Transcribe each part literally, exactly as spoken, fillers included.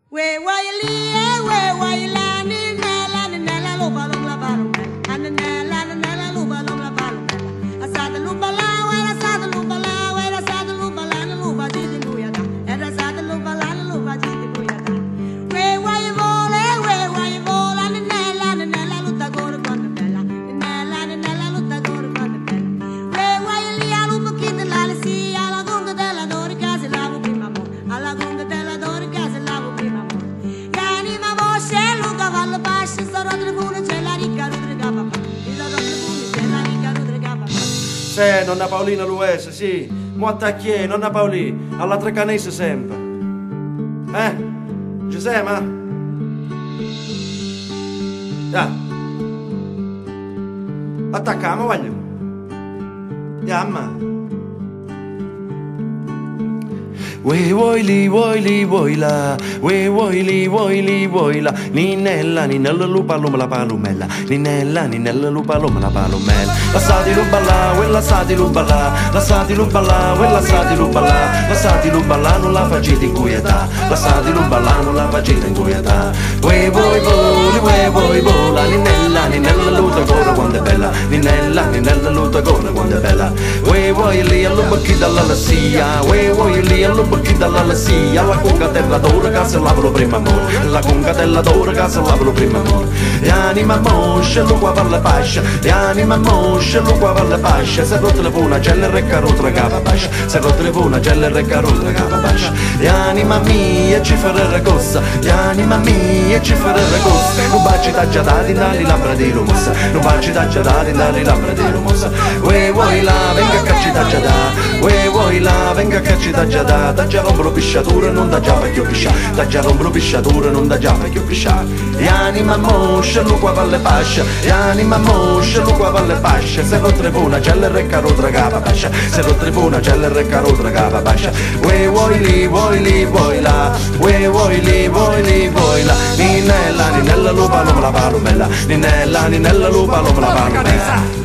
We wa li e we wa la ni na la ni na la lo ba lo la ba lo an na la na la lo ba lo la ba lo asa da lo ba la wa la sa da lo ba la wa la sa da lo ba la na lo ba ji di bu ya da era sa da lo ba la na lo ba ji di bu ya da we wa ye vo le we wa ye vo la ni na la ni na la lo ta go ro quando bella ni na la ni na la lo ta go ro quando bella we wa ye li a lo po chi de la le si alla gonga della dore casa lavo prima mo alla gonga della dore casa lavo prima cavallo pasce, sarò tribune, c'è la ricca Rodriga papà. Sarò tribune, c'è la ricca Rodriga papà. Sì, nonna Paolina Luese, sì. Mo attacchiè, nonna Paolina, alla Trecanese sempre. Eh? Ci sei, ma? Ya. Attacchiamo, voglio. Ya, ma. We vuoi li vuoi li vuoi la, we vuoi li vuoi li vuoi la, ninella ninella lupa luma la palumella, ninella ninella lupa luma la palumella. Lasciati lupa là, quella sati lupa là, lasciati lupa là, quella sati lupa là, lasciati lupa là non la facite in quietà, lasciati lupa là non la facite in quietà. We vuoi voli, we vuoi vola, ninella ninella luta corre quando è bella, ninella ninella luta corre quando è bella. We vuoi lì all'umbacchi dalla lassia, we vuoi lì all'umbacchi chi dalla lassia, la conga della dora che se lavano prima amore, la conga della dora che se lavano prima amore. E anima moscia, lo qua per la pascia, e anima moscia, lo qua per la pascia, se non telefona c'è il recaro tra capa pascia, se non telefona c'è il recaro tra capa pascia. E anima mia ci farà cosa, e anima mia ci farà cosa, non baci da già dati dalle labbra di romosa, non baci da già dati dalle labbra di romosa. We vuoi là, venga a cacci da già da, we vuoi là, venga a cacci da già da. Da già rompo pisciatura non da già vecchio piscià, da già rompo pisciatura non da già vecchio piscià. E anima moscia, lo qua valle pascia, e anima moscia, lo qua valle pascia, se lo tribuna c'è il recaro tra capa pascia, se lo tribuna c'è il recaro tra capa pascia. We vuoi lì, vuoi lì, vuoi là, we vuoi lì, vuoi lì, vuoi là, ninella, ninella lupa non me la palumella, ninella, ninella lupa non me la palumella.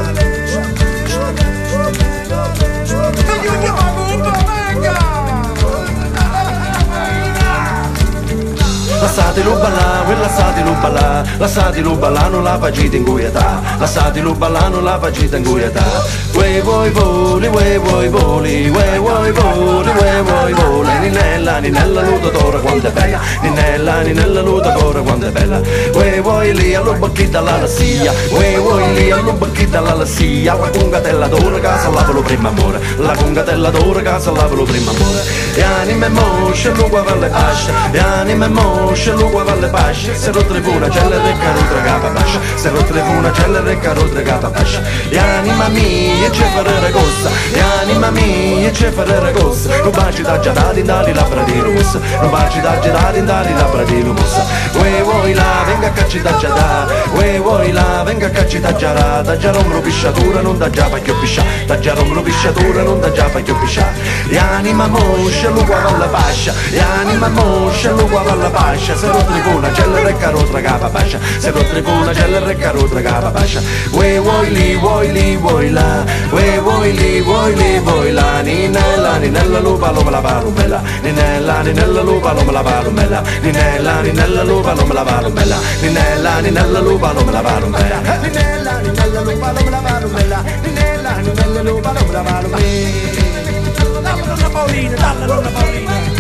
Lasciati lupa là, quella lasciati lupa là, lasciati lupa là non la facite in quietà, lasciati lupa là non la facite in quietà. We vuoi voli, we vuoi voli, we vuoi voli, we vuoi voli, ninella, ninella lutatore quanto è bella, ninella, ninella lutatore quanto è bella. We vuoi lì all'umbacchi dalla lassia, we vuoi lì all'umbacchi dalla lassia, la conga della dora che se lavano prima amore, la conga della dora che se lavano prima amore. E anime mosce, lo qua per le pasce, e anime mosce, lo qua per le pasce, se lo tribuna c'è il recaro tra capa pasce, se lo tribuna c'è il recaro tra capa pasce. E anima mia ci farà cosa, e anima mia ci farà cosa, non baci da già dati dalle labbra di rossa, non baci da già dati dalle labbra di rossa. We vuoi là, venga a cacci da già da, we vuoi là, venga a cacci da già da, da già rompo pisciatura non da già vecchio piscià, da già rompo pisciatura non da già vecchio piscià. E anima moscia, lo qua alla pascia, e anima moscia, lo qua alla pascia, se lo tribuna c'è il recaro tra capa pascia, se lo tribuna c'è il recaro tra capa pascia. We vuoi lì, vuoi lì, vuoi là, we vuoi lì, vuoi lì, vuoi là, ninella, ninella lupa non me la palumella, ninella, ninella lupa non me la palumella, ninella, ninella lupa non me la palumella, ninella, ninella lupa non me la palumella, ninella, ninella lupa non me la palumella, ninella, ninella lupa non me la palumella. Dalla nonna Paolina, dalla nonna Paolina.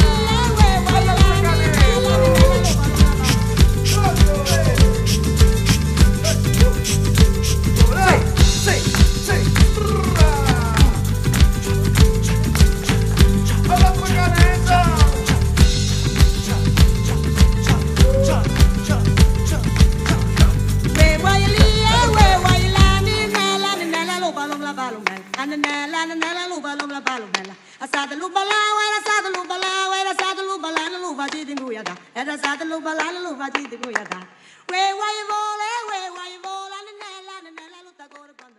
Asada lupa la, wera asada lupa la, wera asada lupa la, no lupa di dinguya da. Era asada lupa la, no lupa di dinguya da. We wa ye vole, we wa ye vola, nella, nella luta gore quando